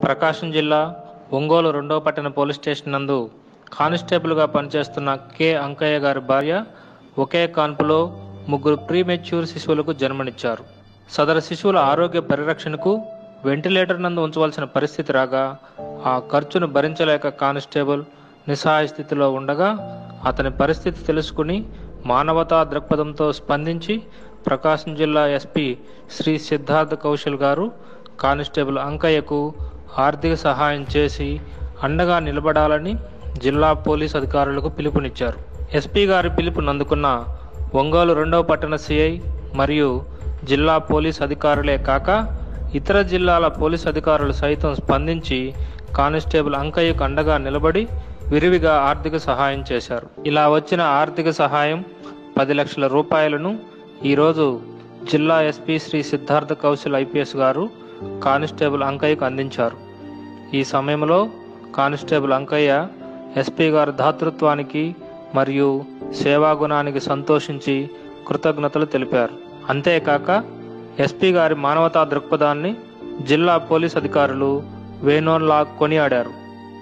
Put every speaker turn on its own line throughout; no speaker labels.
ప్రకాశం జిల్లా ఒంగోలు 2వ పట్టణ పోలీస్ స్టేషన్ నందు కానిస్టేబుల్గా పనిచేస్తున్న కె అంకయ్య గారి భార్య ఒకే కాన్పులో 3 ప్రీమెచ్యూర్ శిశువులకు జన్మనిచ్చారు. సదరు శిశువుల ఆరోగ్య పరిరక్షణకు వెంటిలేటర్ నందు ఉంచవలసిన పరిస్థితి రాగా ఆ ఖర్చును భరించలేక కానిస్టేబుల్ నిస్సహాయ స్థితిలో ఉండగా అతని పరిస్థితి తెలుసుకుని మానవతా దృక్పథంతో స్పందించి ప్రకాశం జిల్లా ఎస్పీ శ్రీ సిద్ధార్థ కౌశల్ గారు కానిస్టేబుల్ అంకయ్యకు ఆర్థిక సహాయం చేసి అండగా నిలబడాలని జిల్లా పోలీస్ అధికారులకు పిలుపునిచ్చారు. ఎస్పీ గారి పిలుపుని అందుకున్న ఒంగోలు 2వ పట్టణ సిఐ మరియు జిల్లా పోలీస్ అధికారులే కాక ఇతర జిల్లాల పోలీస్ అధికారులు సైతం స్పందించి కానిస్టేబుల్ అంకయ్యకు అండగా నిలబడి విరివిగా ఆర్థిక సహాయం చేశారు. ఇలా వచ్చిన ఆర్థిక సహాయం 10 లక్షల రూపాయలను ఈరోజు జిల్లా ఎస్పీ శ్రీ సిద్ధార్థ కౌశల్ ఐపీఎస్ గారు కానిస్టేబుల్ అంకయ్యకు అందించారు. ఈ సమయంలో కానిస్టేబుల్ అంకయ్య ఎస్పీ గారి దాతృత్వానికి మరియు సేవాగుణానికి సంతోషించి కృతజ్ఞతలు తెలిపారు. అంతేకాక ఎస్పీ గారి మానవతా దృక్పథాన్ని జిల్లా పోలీస్ అధికారులు వేనోన్లా కొనియాడారు.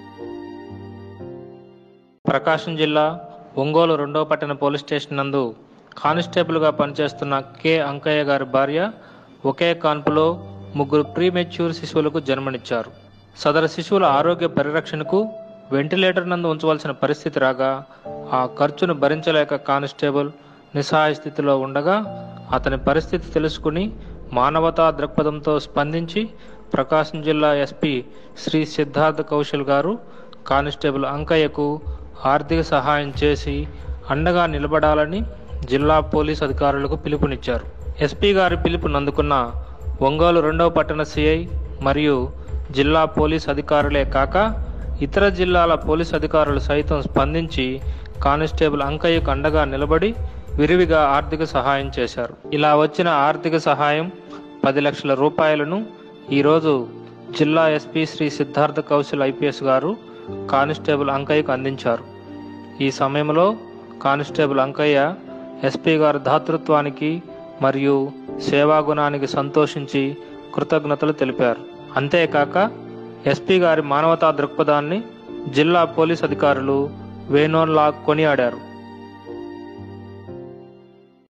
ప్రకాశం జిల్లా ఒంగోలు 2వ పట్టణ పోలీస్ స్టేషన్ నందు కానిస్టేబుల్గా పనిచేస్తున్న కె అంకయ్య గారి భార్య ఒకే కాన్పులో 3 ప్రీమెచ్యూర్ శిశువులకు జన్మనిచ్చారు. సదరు శిశువుల ఆరోగ్య పరిరక్షణకు వెంటిలేటర్ నందు ఉంచవలసిన పరిస్థితి రాగా ఆ ఖర్చును భరించలేక కానిస్టేబుల్ నిస్సహాయ స్థితిలో ఉండగా అతని పరిస్థితి తెలుసుకుని మానవతా దృక్పథంతో స్పందించి ప్రకాశం జిల్లా ఎస్పీ శ్రీ సిద్ధార్థ కౌశల్ గారు కానిస్టేబుల్ అంకయ్యకు ఆర్థిక సహాయం చేసి అండగా నిలబడాలని జిల్లా పోలీస్ అధికారులకు పిలుపునిచ్చారు. ఎస్పీ గారి పిలుపుని అందుకున్న ఒంగోలు 2వ పట్టణ సిఐ మరియు జిల్లా పోలీస్ అధికారులే కాక ఇతర జిల్లాల పోలీస్ అధికారులు సైతం స్పందించి కానిస్టేబుల్ అంకయ్యకు అండగా నిలబడి విరివిగా ఆర్థిక సహాయం చేశారు. ఇలా వచ్చిన ఆర్థిక సహాయం 10 లక్షల రూపాయలను ఈరోజు జిల్లా ఎస్పీ శ్రీ సిద్ధార్థ కౌశల్ ఐపీఎస్ గారు కానిస్టేబుల్ అంకయ్యకు అందించారు. ఈ సమయంలో కానిస్టేబుల్ అంకయ్య ఎస్పీ గారి దాతృత్వానికి మరియు సేవాగుణానికి సంతోషించి కృతజ్ఞతలు తెలిపారు. అంతేకాక ఎస్పీ గారి మానవతా దృక్పథాన్ని జిల్లా పోలీస్ అధికారులు వేనోన్లా కొనియాడారు.